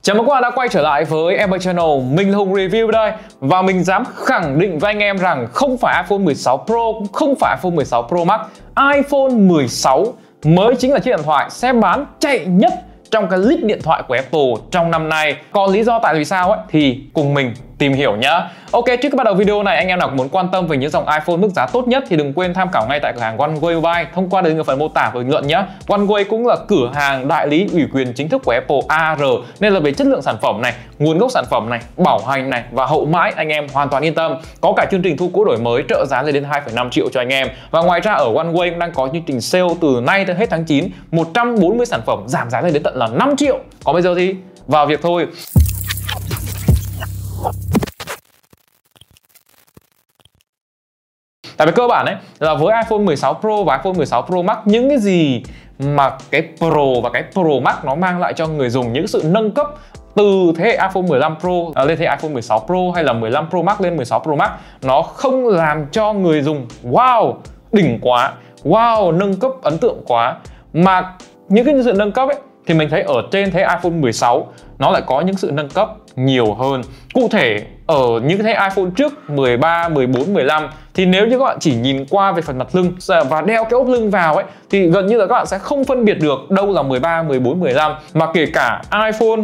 Chào mừng các bạn đã quay trở lại với Ember Channel. Mình là Hùng Review đây. Và mình dám khẳng định với anh em rằng không phải iPhone 16 Pro, không phải iPhone 16 Pro Max, iPhone 16 mới chính là chiếc điện thoại sẽ bán chạy nhất trong cái list điện thoại của Apple trong năm nay. Còn lý do tại vì sao ấy thì cùng mình tìm hiểu nhá. Ok, trước khi bắt đầu video này, anh em nào muốn quan tâm về những dòng iPhone mức giá tốt nhất thì đừng quên tham khảo ngay tại cửa hàng OneWay Mobile thông qua đường ở phần mô tả của bình luận nhé. OneWay cũng là cửa hàng đại lý ủy quyền chính thức của Apple AR, nên là về chất lượng sản phẩm này, nguồn gốc sản phẩm này, bảo hành này và hậu mãi anh em hoàn toàn yên tâm. Có cả chương trình thu cũ đổi mới trợ giá lên đến 2,5 triệu cho anh em. Và ngoài ra ở OneWay cũng đang có chương trình sale từ nay tới hết tháng 9, 140 sản phẩm giảm giá lên đến tận là 5 triệu. Còn bây giờ thì vào việc thôi. Tại vì cơ bản ấy là với iPhone 16 Pro và iPhone 16 Pro Max, những cái gì mà cái Pro và cái Pro Max nó mang lại cho người dùng, những sự nâng cấp từ thế hệ iPhone 15 Pro lên thế hệ iPhone 16 Pro hay là 15 Pro Max lên 16 Pro Max, nó không làm cho người dùng wow, đỉnh quá, wow, nâng cấp ấn tượng quá. Mà những cái sự nâng cấp ấy thì mình thấy ở trên thế iPhone 16 nó lại có những sự nâng cấp nhiều hơn. Cụ thể ở những cái thế iPhone trước 13, 14, 15 thì nếu như các bạn chỉ nhìn qua về phần mặt lưng và đeo cái ốp lưng vào ấy thì gần như là các bạn sẽ không phân biệt được đâu là 13, 14, 15. Mà kể cả iPhone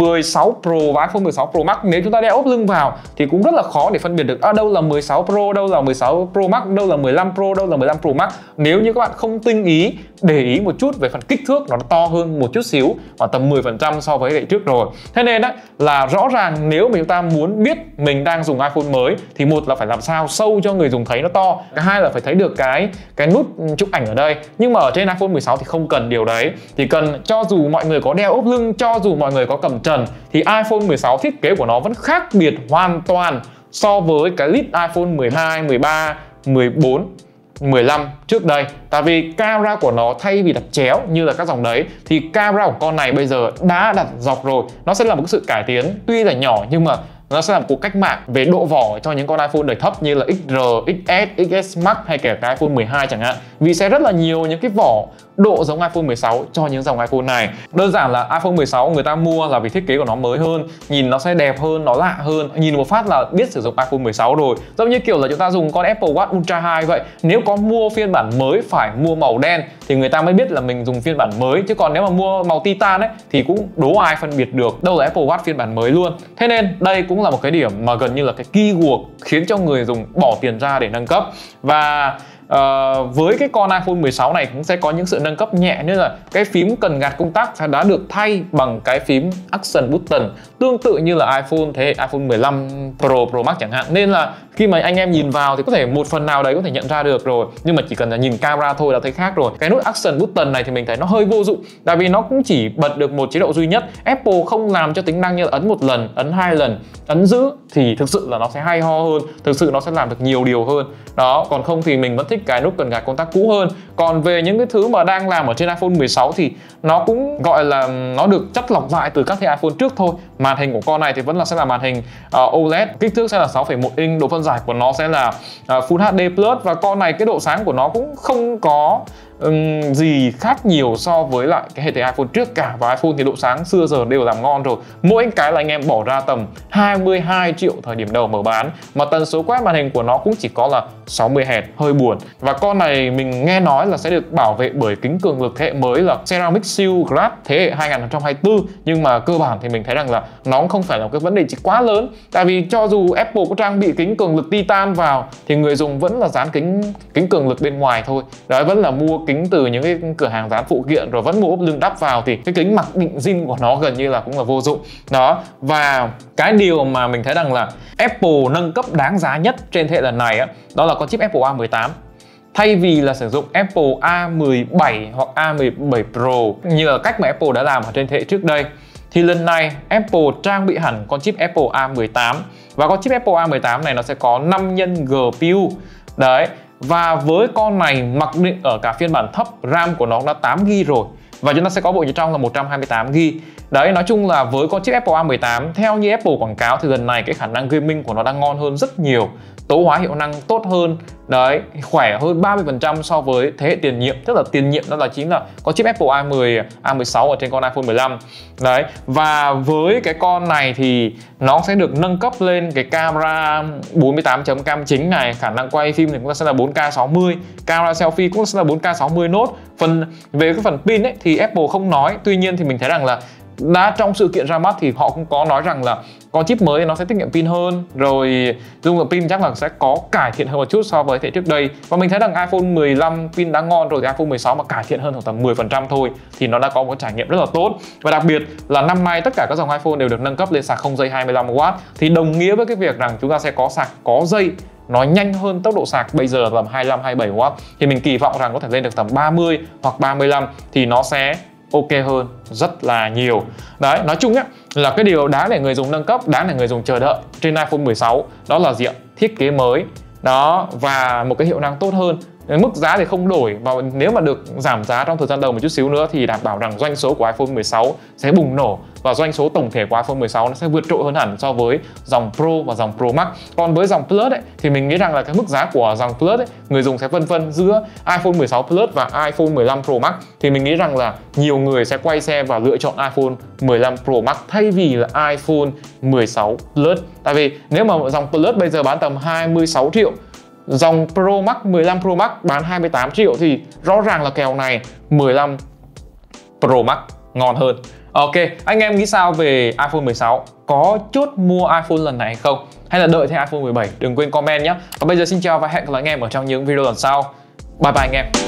16 Pro và iPhone 16 Pro Max, nếu chúng ta đeo ốp lưng vào thì cũng rất là khó để phân biệt được đâu là 16 Pro, đâu là 16 Pro Max, đâu là 15 Pro, đâu là 15 Pro Max. Nếu như các bạn không tinh ý, để ý một chút về phần kích thước, nó to hơn một chút xíu, khoảng tầm 10% so với hệ trước rồi. Thế nên đó là rõ ràng nếu mà chúng ta muốn biết mình đang dùng iPhone mới thì một là phải làm sao show cho người dùng thấy nó to, cái hai là phải thấy được cái nút chụp ảnh ở đây. Nhưng mà ở trên iPhone 16 thì không cần điều đấy, thì cần cho dù mọi người có đeo ốp lưng, cho dù mọi người có cầm trần thì iPhone 16 thiết kế của nó vẫn khác biệt hoàn toàn so với cái list iPhone 12, 13, 14, 15 trước đây. Tại vì camera của nó thay vì đặt chéo như là các dòng đấy thì camera của con này bây giờ đã đặt dọc rồi. Nó sẽ là một sự cải tiến tuy là nhỏ nhưng mà nó sẽ làm cuộc cách mạng về độ vỏ cho những con iPhone đời thấp như là XR, XS, XS Max hay kể cả iPhone 12 chẳng hạn. Vì sẽ rất là nhiều những cái vỏ độ giống iPhone 16 cho những dòng iPhone này. Đơn giản là iPhone 16 người ta mua là vì thiết kế của nó mới hơn, nhìn nó sẽ đẹp hơn, nó lạ hơn, nhìn một phát là biết sử dụng iPhone 16 rồi. Giống như kiểu là chúng ta dùng con Apple Watch Ultra 2 vậy. Nếu có mua phiên bản mới phải mua màu đen thì người ta mới biết là mình dùng phiên bản mới, chứ còn nếu mà mua màu titan ấy thì cũng đố ai phân biệt được đâu là Apple Watch phiên bản mới luôn. Thế nên đây cũng là một cái điểm mà gần như là cái keyword khiến cho người dùng bỏ tiền ra để nâng cấp. Và với cái con iPhone 16 này cũng sẽ có những sự nâng cấp nhẹ, như là cái phím cần gạt công tắc đã được thay bằng cái phím Action Button tương tự như là iPhone thế hệ iPhone 15 Pro, Pro Max chẳng hạn. Nên là khi mà anh em nhìn vào thì có thể một phần nào đấy có thể nhận ra được rồi, nhưng mà chỉ cần là nhìn camera thôi là thấy khác rồi. Cái nút Action Button này thì mình thấy nó hơi vô dụng, tại vì nó cũng chỉ bật được một chế độ duy nhất. Apple không làm cho tính năng như là ấn một lần, ấn hai lần, ấn giữ thì thực sự là nó sẽ hay ho hơn, thực sự nó sẽ làm được nhiều điều hơn. Đó, còn không thì mình vẫn thích cái nút cần gạt công tắc cũ hơn. Còn về những cái thứ mà đang làm ở trên iPhone 16 thì nó cũng gọi là nó được chắt lọc lại từ các thế iPhone trước thôi. Màn hình của con này thì vẫn sẽ là màn hình OLED, kích thước sẽ là 6,1 inch, độ phân giải của nó sẽ là Full HD+, và con này cái độ sáng của nó cũng không có gì khác nhiều so với lại cái hệ thống iPhone trước cả. Và iPhone thì độ sáng xưa giờ đều làm ngon rồi. Mỗi cái là anh em bỏ ra tầm 22 triệu thời điểm đầu mở bán, mà tần số quét màn hình của nó cũng chỉ có là 60 Hz, hơi buồn. Và con này mình nghe nói là sẽ được bảo vệ bởi kính cường lực thế hệ mới là Ceramic Shield Glass thế hệ 2024, nhưng mà cơ bản thì mình thấy rằng là nó cũng không phải là một cái vấn đề chỉ quá lớn. Tại vì cho dù Apple có trang bị kính cường lực titan vào thì người dùng vẫn là dán kính cường lực bên ngoài thôi. Đấy, vẫn là mua kính từ những cái cửa hàng dán phụ kiện rồi vẫn mua ốp lưng đắp vào, thì cái kính mặc định zin của nó gần như là cũng là vô dụng. Đó, và cái điều mà mình thấy rằng là Apple nâng cấp đáng giá nhất trên thế hệ lần này á, đó là con chip Apple A18. Thay vì là sử dụng Apple A17 hoặc A17 Pro như là cách mà Apple đã làm ở trên thế hệ trước đây, thì lần này Apple trang bị hẳn con chip Apple A18. Và con chip Apple A18 này nó sẽ có 5 nhân GPU. Đấy, và với con này mặc định ở cả phiên bản thấp, RAM của nó đã 8GB rồi, và chúng ta sẽ có bộ nhớ trong là 128GB. Đấy, nói chung là với con chip Apple A18, theo như Apple quảng cáo thì lần này cái khả năng gaming của nó đang ngon hơn rất nhiều, tấu hóa hiệu năng tốt hơn, Đấy, khỏe hơn 30% so với thế hệ tiền nhiệm. Tức là tiền nhiệm đó là chính là có chip Apple A10, A16 ở trên con iPhone 15. Đấy, và với cái con này thì nó sẽ được nâng cấp lên cái camera 48 chấm cam chính này, khả năng quay phim thì cũng sẽ là 4K 60, camera selfie cũng sẽ là 4K 60 nốt. Về cái phần pin ấy thì Apple không nói, tuy nhiên thì mình thấy rằng là đã trong sự kiện ra mắt thì họ cũng có nói rằng là có chip mới thì nó sẽ tiết kiệm pin hơn, rồi dung lượng pin chắc là sẽ có cải thiện hơn một chút so với thế trước đây. Và mình thấy rằng iPhone 15 pin đã ngon rồi thì iPhone 16 mà cải thiện hơn khoảng tầm 10% thôi thì nó đã có một trải nghiệm rất là tốt. Và đặc biệt là năm nay tất cả các dòng iPhone đều được nâng cấp lên sạc không dây 25W, thì đồng nghĩa với cái việc rằng chúng ta sẽ có sạc có dây nó nhanh hơn tốc độ sạc bây giờ tầm 25-27W. Thì mình kỳ vọng rằng có thể lên được tầm 30 hoặc 35 thì nó sẽ ok hơn rất là nhiều. Đấy, nói chung á là cái điều đáng để người dùng nâng cấp, đáng để người dùng chờ đợi trên iPhone 16 đó là gì ạ? Thiết kế mới đó và một cái hiệu năng tốt hơn. Mức giá thì không đổi, và nếu mà được giảm giá trong thời gian đầu một chút xíu nữa thì đảm bảo rằng doanh số của iPhone 16 sẽ bùng nổ và doanh số tổng thể của iPhone 16 nó sẽ vượt trội hơn hẳn so với dòng Pro và dòng Pro Max. Còn với dòng Plus ấy, thì mình nghĩ rằng là cái mức giá của dòng Plus ấy, người dùng sẽ phân vân giữa iPhone 16 Plus và iPhone 15 Pro Max. Thì mình nghĩ rằng là nhiều người sẽ quay xe và lựa chọn iPhone 15 Pro Max thay vì là iPhone 16 Plus. Tại vì nếu mà dòng Plus bây giờ bán tầm 26 triệu, dòng Pro Max 15 Pro Max bán 28 triệu thì rõ ràng là kèo này 15 Pro Max ngon hơn. Ok, anh em nghĩ sao về iPhone 16? Có chốt mua iPhone lần này hay không? Hay là đợi thêm iPhone 17? Đừng quên comment nhé. Và bây giờ xin chào và hẹn gặp lại anh em ở trong những video lần sau. Bye bye anh em.